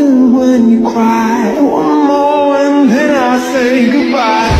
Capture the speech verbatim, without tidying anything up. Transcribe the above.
when you cry. One more and then I say goodbye.